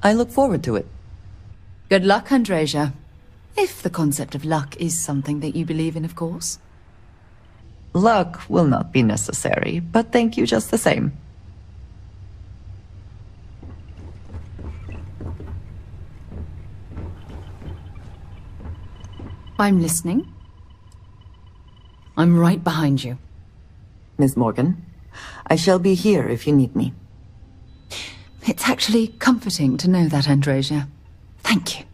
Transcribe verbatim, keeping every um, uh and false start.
I look forward to it. Good luck, Andreja. If the concept of luck is something that you believe in, of course. Luck will not be necessary, but thank you just the same. I'm listening. I'm right behind you. Miss Morgan, I shall be here if you need me. It's actually comforting to know that, Andreja. Thank you.